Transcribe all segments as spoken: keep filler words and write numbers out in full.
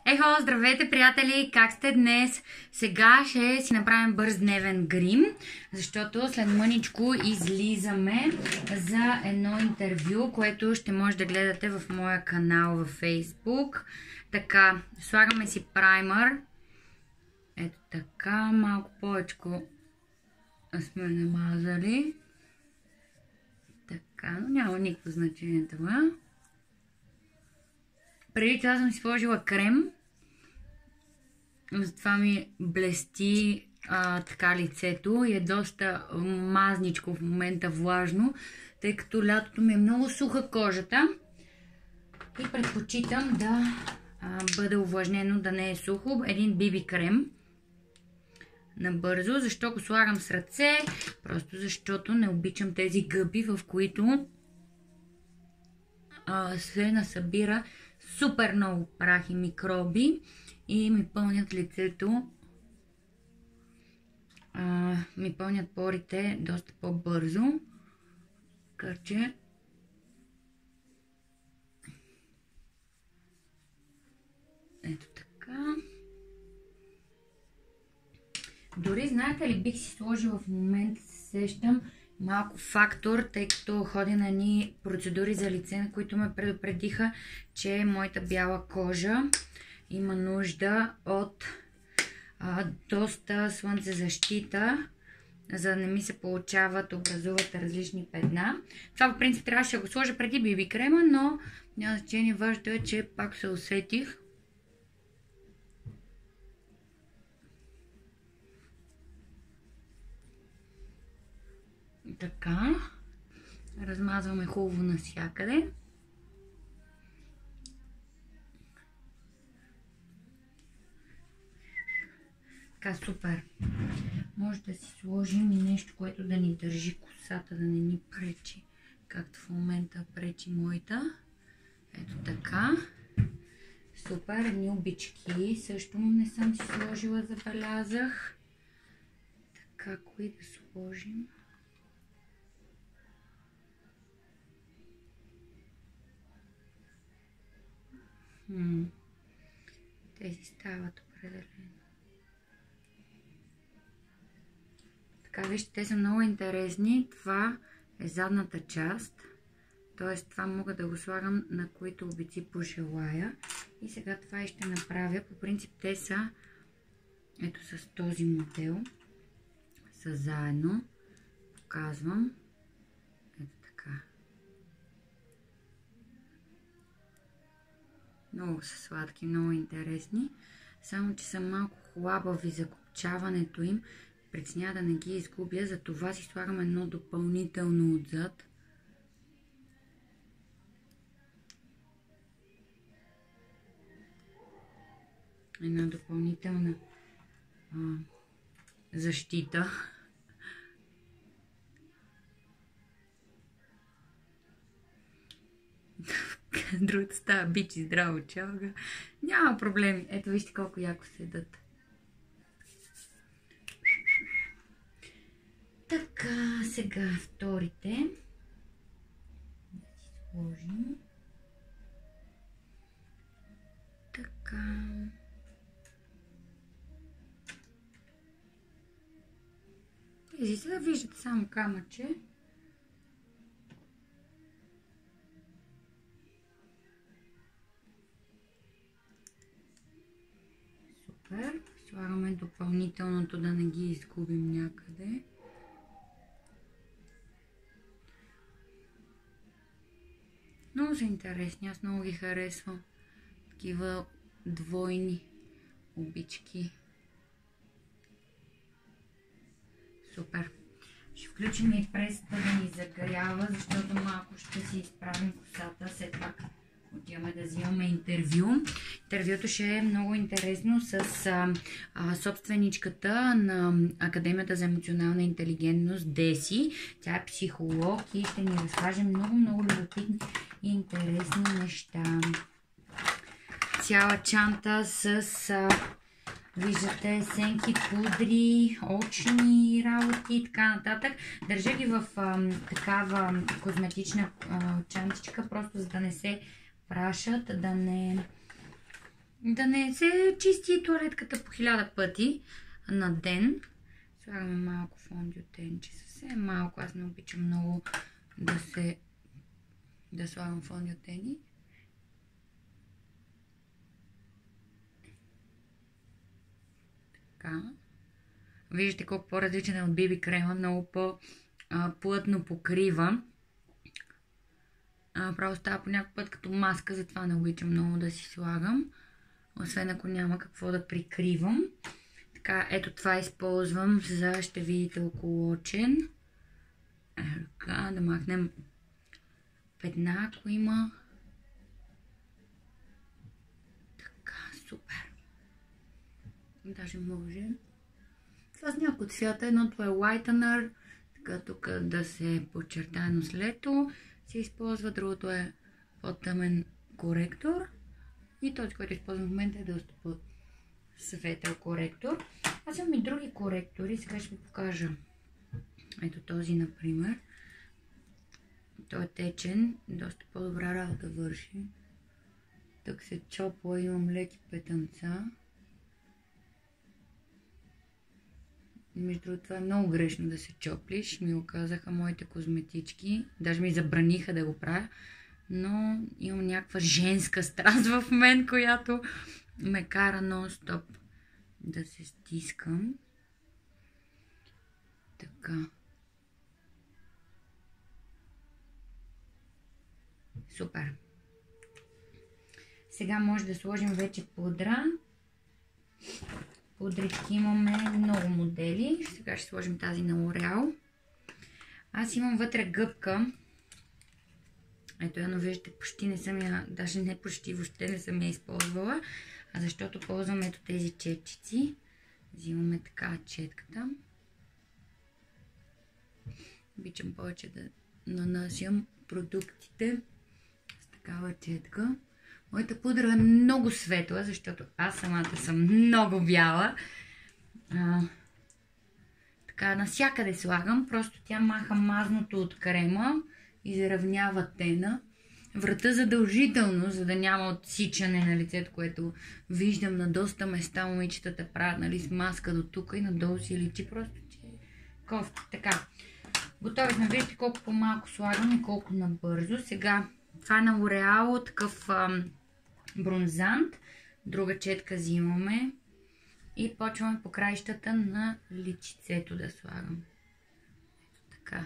Ехо, здравейте, приятели! Как сте днес? Сега ще си направим бърз дневен грим, защото след мъничко излизаме за едно интервю, което ще може да гледате в моя канал във Facebook. Така, слагаме си праймър. Ето така, малко повечко сме намазали. Така, но няма никакво значение това. Преди това съм си сложила крем. Затова ми блести а, така лицето и е доста мазничко в момента, влажно, тъй като лятото ми е много суха кожата. И предпочитам да а, бъде увлажнено, да не е сухо. Един би би крем. Набързо. Защо го слагам с ръце? Просто защото не обичам тези гъби, в които а, се насъбира супер много прах и микроби и ми пълнят лицето, а, ми пълнят порите доста по-бързо. Така че ето така. Дори знаете ли, бих си сложила в момента, се сещам, малко фактор, тъй като ходя на ни процедури за лице, на които ме предупредиха, че моята бяла кожа има нужда от а, доста слънцезащита, за да не ми се получават, образуват различни петна. Това по принцип трябваше да го сложа преди би би крема, но няма значение, важно е, че пак се усетих. Така, размазваме хубаво навсякъде. Така, супер. Може да си сложим и нещо, което да ни държи косата, да не ни пречи, както в момента пречи моята. Ето така. Супер, едни обички. Също не съм си сложила, забелязах. Така, кои да сложим? М Те си стават определено. Така, вижте, те са много интересни. Това е задната част. Т.е. това мога да го слагам на които обици пожелая. И сега това и ще направя. По принцип те са ето с този модел. Са заедно. Показвам. Ето така. Много са сладки, много интересни. Само че са малко хлабави за копчаването им. Преценя да не ги изгубя. Затова си слагам едно допълнително отзад. Една допълнителна а, защита. Другата става бичи здраво чалга. Няма проблеми. Ето вижте колко яко седат. Така, сега вторите. Да си сложим. Така. Тези сега виждате само камъче. Супер. Слагаме допълнителното, да не ги изгубим някъде. Много са интересни, аз много ги харесвам. Такива двойни обички. Супер. Ще включим и пресата да ни загрява, защото малко ще си изправим косата. След пак отиваме да взимаме интервю. Интервюто ще е много интересно с а, а, собственичката на Академията за емоционална интелигентност Деси. Тя е психолог и ще ни разкаже много-много любопитни и интересни неща. Цяла чанта с а, виждате сенки, пудри, очни работи и така нататък. Държа ги в а, такава козметична а, чантичка, просто за да не се прашат, да не да не се чисти туалетката по хиляда пъти на ден. Слагаме малко фондиотенче, съвсем малко. Аз не обичам много да се да слагам фондиотени. Така. Виждате колко по-различен е от би би крема, много по-плътно покрива. А, право става по някакъв път като маска, затова не обичам много да си слагам. Освен ако няма какво да прикривам. Така, ето това използвам за, ще видите, околочен. Така, да махнем петна, ако има. Така, супер. Даже може. Това с някои цвята. Едното е Whitener, така тук да се подчертае нослето. Се използва, другото е по-тъмен коректор. И този, който използвам в момента, е доста по-светъл коректор. Аз имам и други коректори, сега ще ви покажа. Ето този, например. Той е течен, доста по-добра работа върши. Тук се чопла, имам леки петънца. Между другото, това е много грешно да се чоплиш. Ми го казаха моите козметички. Даже ми забраниха да го правя. Но имам някаква женска страст в мен, която ме кара нон-стоп да се стискам. Така. Супер. Сега може да сложим вече пудра. Пудрички имаме много модели. Сега ще сложим тази на L'Oreal. Аз имам вътре гъбка. Ето, я, но виждате, почти не съм я, даже не почти, въобще не съм я използвала. А защото ползвам ето тези четчици. Взимаме така четката. Обичам повече да нанасям продуктите с такава четка. Моята пудра е много светла, защото аз самата съм много бяла. А, така, насякъде слагам. Просто тя маха мазното от крема. Изравнява тена. Врата задължително, за да няма отсичане на лицето, което виждам на доста места. Момичетата правят, нали, с маска до тук и надолу си личи. Просто, че е кофти. Така. Готови сме. Виждате колко по-малко слагам и колко набързо. Сега, това е на L'Oreal, такъв ам, бронзант. Друга четка взимаме. И почваме по краищата на личицето да слагам. Ето така.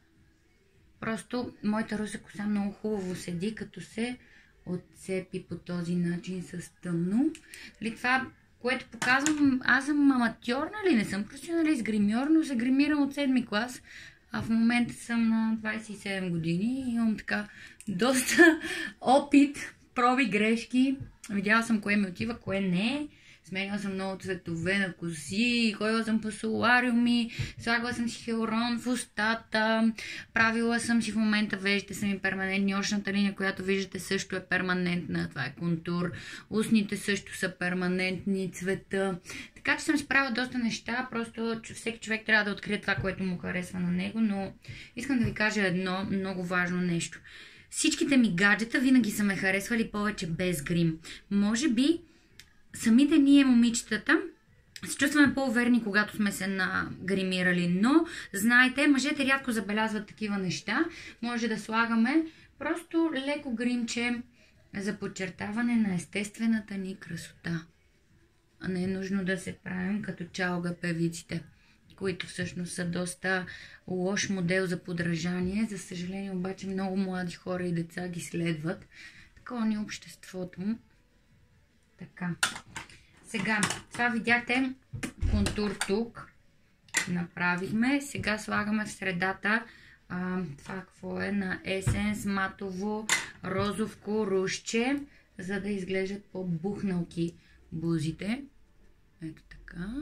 Просто моята руса коса много хубаво седи, като се отцепи по този начин с тъмно. Нали, това, което показвам, аз съм аматьор, нали, не съм професионалист гримьор, но се гримирам от седми клас. А в момента съм на двадесет и седем години и имам така доста опит, проби, грешки. Видяла съм кое ми отива, кое не. Сменяла съм много цветове на коси, ходила съм по солариуми, слагала съм си хиалурон в устата, правила съм си в момента, веждите са ми перманентни, очната линия, която виждате също е перманентна, това е контур, устните също са перманентни, цвета. Така че съм справила доста неща, просто всеки човек трябва да открие това, което му харесва на него, но искам да ви кажа едно много важно нещо. Всичките ми гаджета винаги са ме харесвали повече без грим. Може би самите ние, момичетата, се чувстваме по-уверени, когато сме се нагримирали, но знаете, мъжете рядко забелязват такива неща. Може да слагаме просто леко гримче за подчертаване на естествената ни красота. А не е нужно да се правим като чалга певиците, които всъщност са доста лош модел за подражание. За съжаление обаче много млади хора и деца ги следват. Такова ни е обществото. Така. Сега, това видяхте контур тук. Направихме. Сега слагаме в средата а, това какво е на Essence матово розовко рушче, за да изглеждат по-бухналки бузите. Ето така.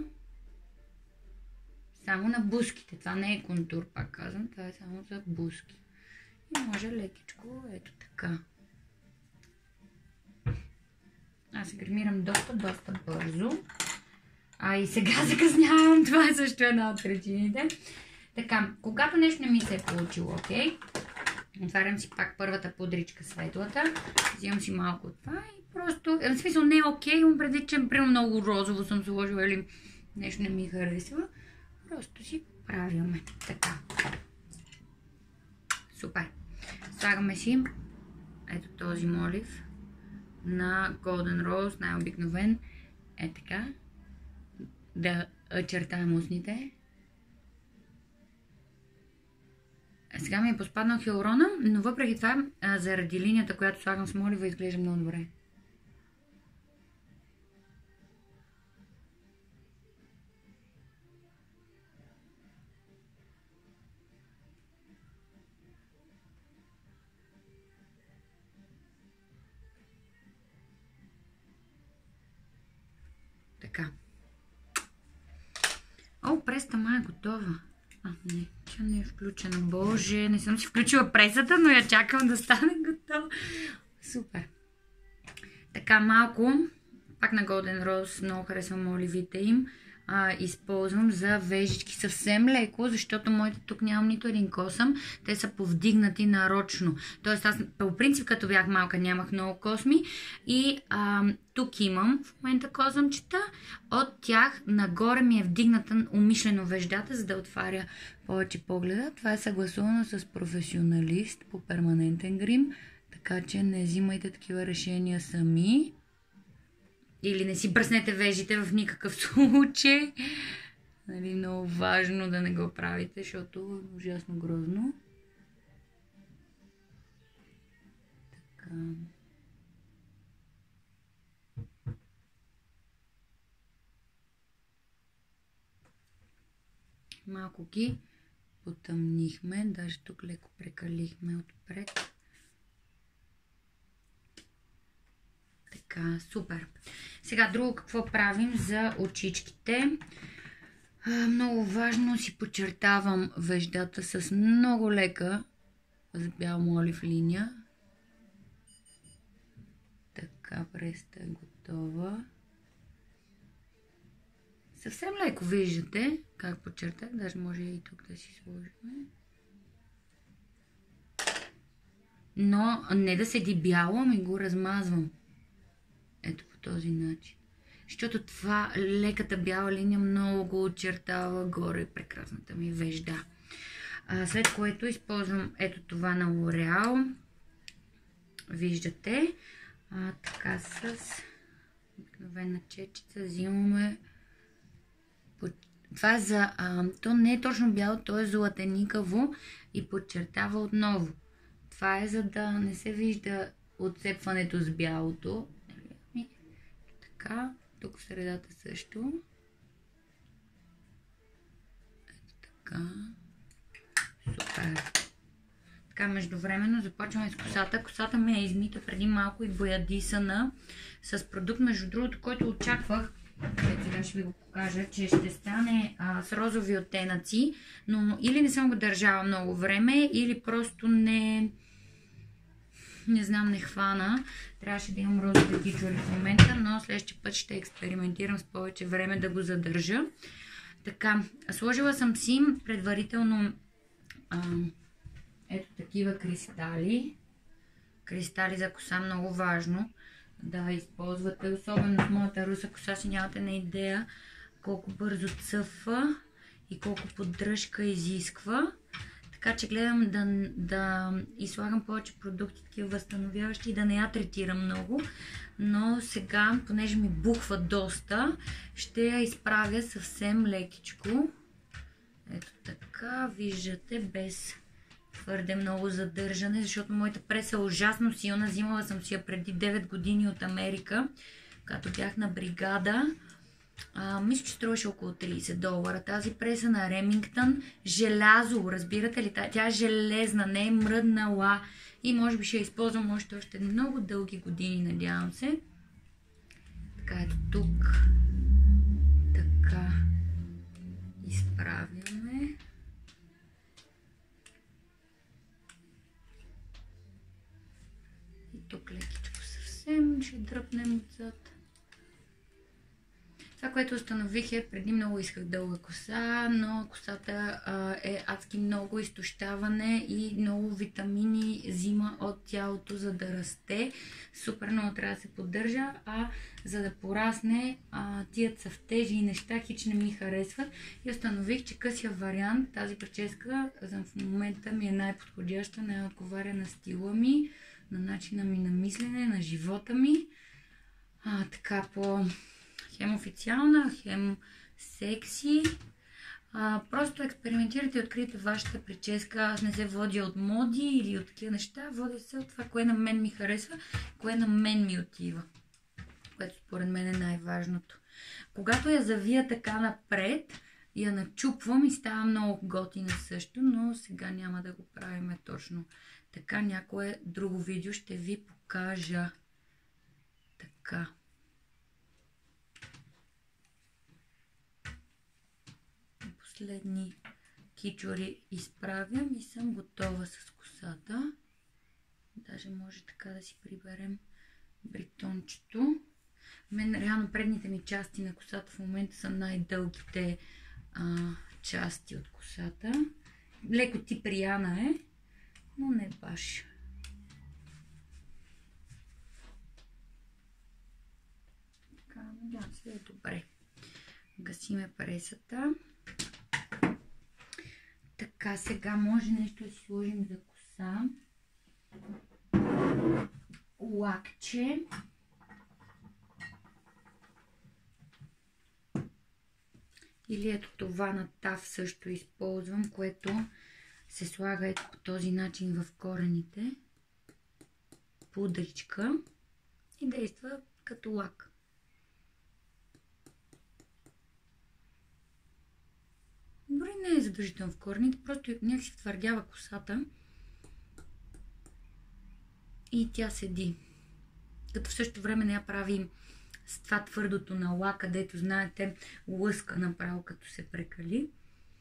Само на бузките. Това не е контур, пак казвам. Това е само за бузки. И може лекичко, ето така. Аз се гримирам доста, доста бързо. А и сега закъснявам. Това е също една от причините. Така, когато нещо не ми се е получило, окей? Отварям си пак първата пудричка светлата. Взимам си малко от това и просто, в смисъл не е окей, имам преди, че примерно много розово съм сложила или нещо не ми харесва. Просто си правилме. Така. Супер. Слагаме си ето този молив на Golden Rose, най-обикновен. Е така. Да очертаем устните. Сега ми е поспаднал хиалурона, но въпреки това, заради линията, която слагам с молива, изглежда много добре. Така. О, преста май е готова. А, не, тя не е включена. Боже, не съм си включила пресата, но я чакам да стане готова. Супер. Така, малко, пак на Golden Rose, много харесвам оливите им. А, използвам за вежички съвсем леко, защото моите тук нямам нито един косъм. Те са повдигнати нарочно. Тоест аз по принцип като бях малка нямах много косми и а, тук имам в момента косъмчета. От тях нагоре ми е вдигната умишлено веждата, за да отваря повече погледа. Това е съгласувано с професионалист по перманентен грим, така че не взимайте такива решения сами. Или не си бръснете вежите в никакъв случай. Нали, много важно да не го правите, защото е ужасно грозно. Така. Малко ги потъмнихме, даже тук леко прекалихме отпред. Така, супер. Сега друго какво правим за очичките. А, много важно си подчертавам веждата с много лека с бял молив линия. Така, преста е готова. Съвсем леко виждате как подчертах, даже може и тук да си сложим. Но не да седи бяло, ами го размазвам. Ето по този начин. Защото това леката бяла линия много очертава горе прекрасната ми вежда. А, след което използвам ето това на L'Oreal. Виждате. А, така с обикновена чечица взимаме. Това е за... А, то не е точно бяло, то е златеникаво и подчертава отново. Това е за да не се вижда отцепването с бялото. Така, тук в средата също. Ето така. Супер. Така, междувременно започваме с косата. Косата ми е измита преди малко и боядисана с продукт, между другото, който очаквах. Сега ще ви го покажа, че ще стане а, с розови оттенъци, но или не съм го държала много време, или просто не... Не знам, не хвана. Трябваше да имам розови гиджури в момента, но следващия път ще експериментирам с повече време да го задържа. Така, сложила съм си предварително а, ето такива кристали. Кристали за коса, много важно да използвате. Особено в моята руса коса си нямате на идея колко бързо цъфва и колко поддръжка изисква. Така че гледам да, да излагам повече продукти, такива възстановяващи и да не я третирам много. Но сега, понеже ми бухва доста, ще я изправя съвсем лекичко. Ето така, виждате, без твърде много задържане, защото моята преса е ужасно силна. Взимала съм си я преди девет години от Америка, когато бях на бригада. А, мисля, че струваше около трийсет долара. Тази преса на Ремингтън, желязо, разбирате ли? Тя е железна, не е мръднала и може би ще я използвам още още много дълги години, надявам се. Така ето тук. Така. Изправяме. И тук лекичко съвсем ще дръпнем отзад. Това, което установих е, преди много исках дълга коса, но косата а, е адски много изтощаване и много витамини взима от тялото, за да расте. Супер много трябва да се поддържа, а за да порасне, а, тия цъфтежи и неща хич не ми харесват. И установих, че късия вариант, тази прическа за в момента ми е най-подходяща, най-отговаря на стила ми, на начина ми на мислене, на живота ми. А, така по... хем официална, хем секси. А, просто експериментирайте и открийте вашата прическа. Аз не се водя от моди или от такива неща. Водя се от това, кое на мен ми харесва, кое на мен ми отива. Което според мен е най-важното. Когато я завия така напред, я начупвам и става много готина също, но сега няма да го правим точно така. Някое друго видео ще ви покажа така. Последни кичури изправям и съм готова с косата. Даже може така да си приберем бритончето. Мен реално предните ми части на косата в момента са най-дългите а, части от косата. Леко тип Риана е, но не баш. Така, надявам се е добре. Гасиме пресата. Така, сега може нещо да си сложим за коса. Лакче. Или ето това на ТАФ също използвам, което се слага ето по този начин в корените. Пудричка. И действа като лак. Дори не е задължително в корените, просто някакси втвърдява косата и тя седи. Като в същото време не я прави с това твърдото на лак, където, знаете, лъска направо като се прекали.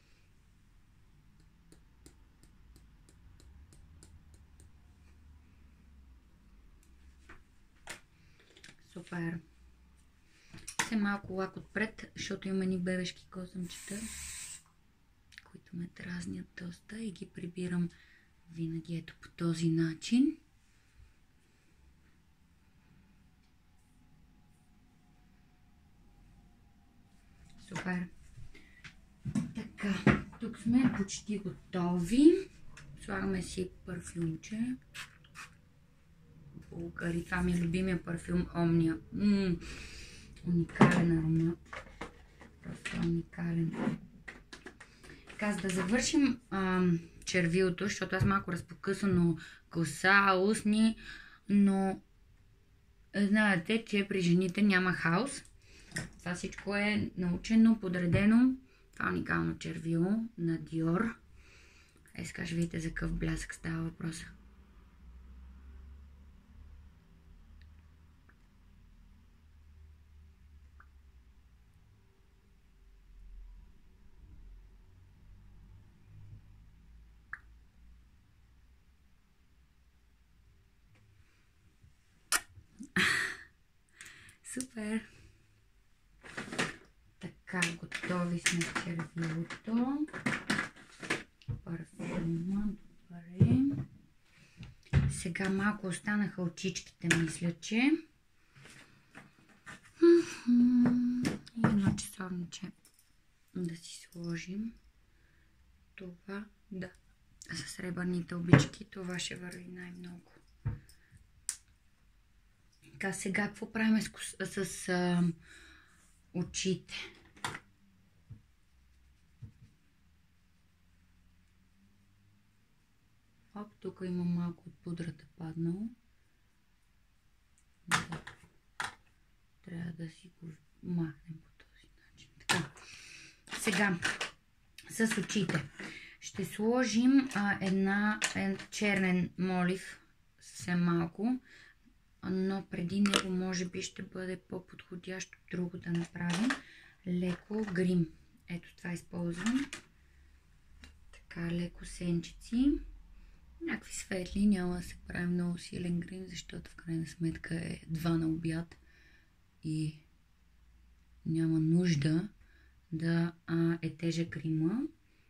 Супер! Все малко лак отпред, защото има ни бебешки косъмчета, които ме дразнят доста и ги прибирам винаги ето по този начин. Супер! Така, тук сме почти готови. Слагаме си парфюмче. Булгари. Това ми е любимия парфюм Omnia. М-м, уникален аромат. Просто уникален. Така, за да завършим а, червилото, защото аз малко разпокъсано коса, устни, но знаете, че при жените няма хаос. Това всичко е научено, подредено. Това е уникално червило на Dior. Е, сега ще видите за какъв блясък става въпроса. Супер! Така, готови сме с червилото. Парфюма, добре. Сега малко останаха очичките, мисля, че. И едно часовниче да си сложим. Това, да, с сребърните обички, това ще върви най-много. Така, сега какво правим с, с а, очите? Оп, тук има малко от пудрата паднало. Да. Трябва да си го махнем по този начин. Така, сега с очите ще сложим а, една е, чернен молив, съвсем малко. Но преди него може би ще бъде по-подходящо друго да направим. Леко грим. Ето това използвам. Така, леко сенчици. Някакви светли, няма да се прави много силен грим, защото в крайна сметка е два на обяд. И няма нужда да а, е тежък грима.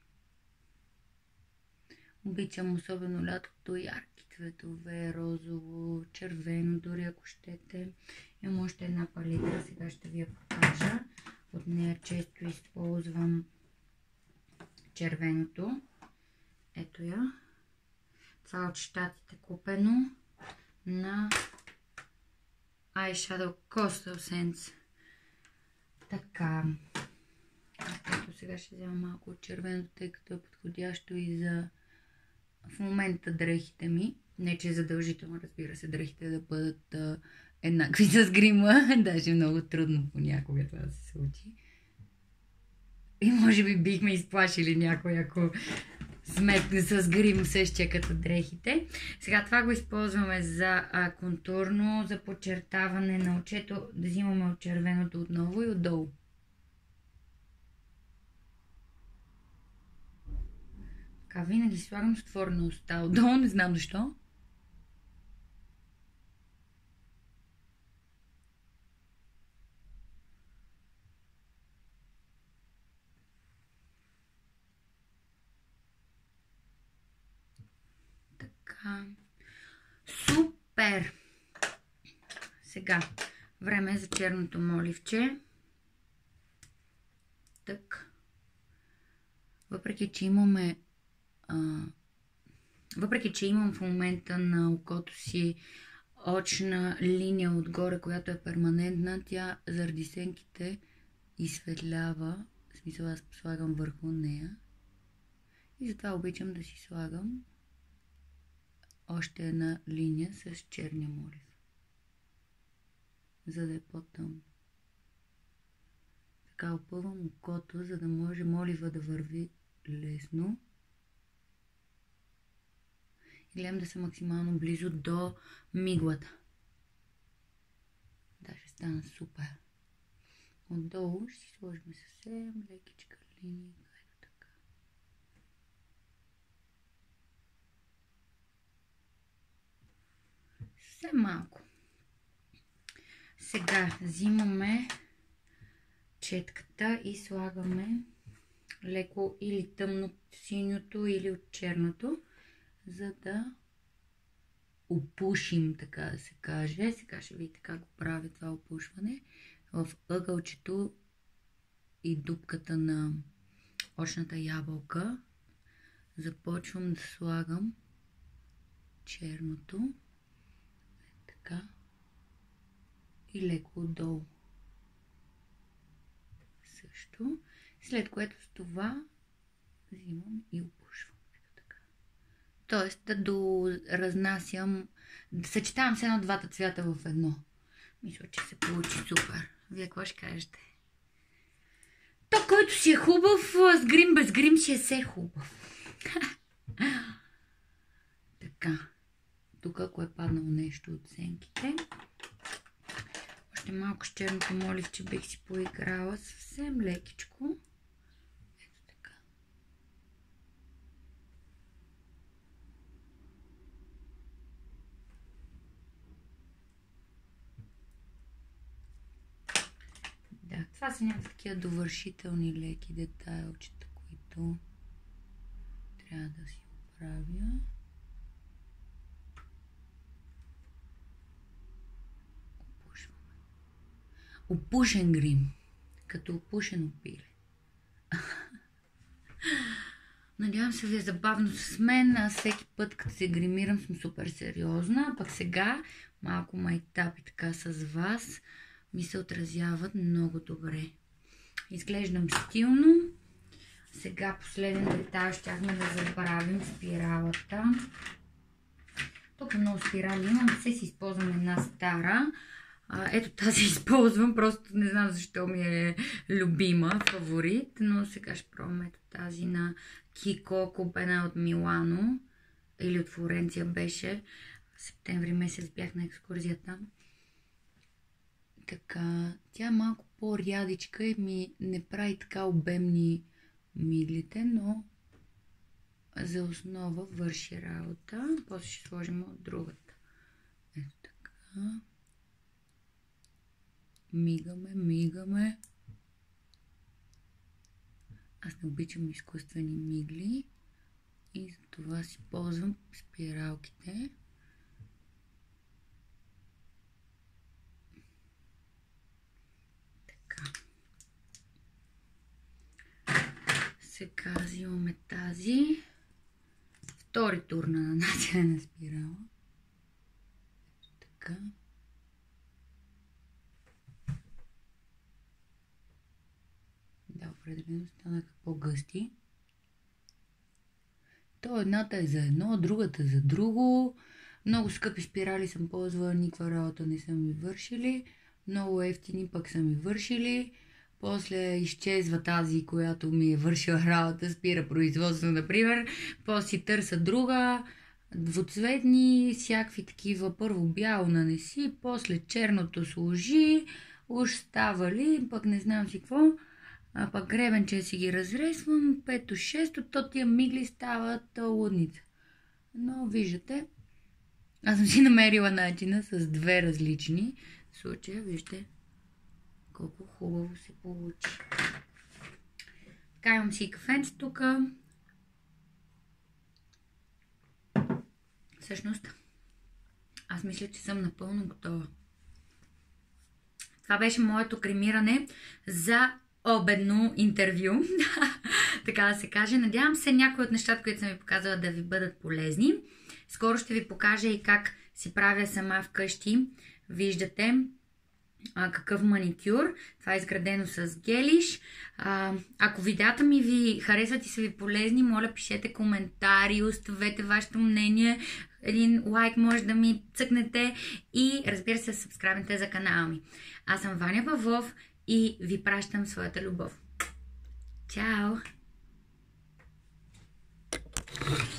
Обичам особено лятото ярки цветове, розово, червено, дори ако щете. Имам още една палитра, сега ще ви я покажа. От нея често използвам червеното. Ето я. Това от щатите купено на Eyeshadow Coastal Scents. Така. Ето сега ще взема малко от червеното, тъй като е подходящо и за в момента дрехите ми. Не, че е задължително, разбира се, дрехите да бъдат а, еднакви с грима. Даже много трудно понякога това да се случи. И може би бихме изплашили някой, ако сметне с грим същия като дрехите. Сега това го използваме за а, контурно, за подчертаване на очето. Да взимаме от червеното отново и отдолу. Така, винаги слагам с отворена уста отдолу, не знам защо. Така. Супер! Сега, време е за черното моливче. Так. Въпреки, че имаме а, въпреки, че имам в момента на окото си очна линия отгоре, която е перманентна, тя заради сенките изсветлява. В смисъл, аз слагам върху нея. И затова обичам да си слагам още една линия с черния молив, за да е по-тъмно. Така опъвам окото, за да може молива да върви лесно. И гледам да са максимално близо до миглата. Да, ще стана супер. Отдолу ще си сложим съвсем лекичка линия. Така. Съвсем малко. Сега взимаме четката и слагаме леко или тъмно синьото, или от черното, за да опушим, така да се каже. Сега ще видите как го правя това опушване. В ъгълчето и дупката на очната ябълка започвам да слагам черното. Така. И леко отдолу. Също. След което с това взимам и опушвам. Тоест да доразнасям, да съчетавам се едно двата цвята в едно. Мисля, че се получи супер. Вие какво ще кажете? То, който си е хубав, с грим без грим си е все хубав. Така. Тук, ако е паднало нещо от сенките. Още малко с черното моливче бих си поиграла съвсем лекичко. Ето така. Да, това са някакви такива довършителни леки детайлчета, които трябва да си оправя. Опушен грим, като опушено пиле. Надявам се ви е забавно с мен. Аз всеки път, като се гримирам, съм супер сериозна. Пък сега малко майтап и така с вас ми се отразяват много добре. Изглеждам стилно. Сега последен детайл щяхме да забравим спиралата. Тук много спирали имам. Все си използвам една стара. Ето тази използвам, просто не знам защо ми е любима, фаворит, но сега ще пробвам ето тази на Kiko, купена от Милано или от Флоренция беше. В септември месец бях на екскурзия там. Така, тя е малко по-рядичка и ми не прави така обемни миглите, но за основа върши работа. После ще сложим от другата. Ето така. Мигаме, мигаме. Аз не обичам изкуствени мигли и за това си ползвам спиралките. Така. Сега взимаме тази. Втори тур на нанасяне на спирала. Така. Да, определено станаха по-гъсти. То едната е за едно, другата за друго. Много скъпи спирали съм ползвала, никаква работа не са ми вършили. Много ефтини пък са ми вършили. После изчезва тази, която ми е вършила работа, спира производство, например. После си търса друга. Двуцветни, всякакви такива. Първо бяло нанеси, после черното сложи. Уж става ли, пък не знам си какво. А пък гребенче си ги разресвам. Пето, шесто, то тия мигли стават лудница. Но виждате, аз съм си намерила начина с две различни случая. Вижте колко хубаво се получи. Така, имам си кафенце тук. Всъщност, аз мисля, че съм напълно готова. Това беше моето кремиране за обедно интервю. Така да се каже. Надявам се някои от нещата, които съм ви показала, да ви бъдат полезни. Скоро ще ви покажа и как си правя сама вкъщи. Виждате а, какъв маникюр. Това е изградено с гелиш. А, ако видеята ми ви харесват и са ви полезни, моля пишете коментари, оставете вашето мнение. Един лайк може да ми цъкнете и разбира се, сабскрайбнете за канала ми. Аз съм Ваня Павлов и ви пращам своята любов. Чао!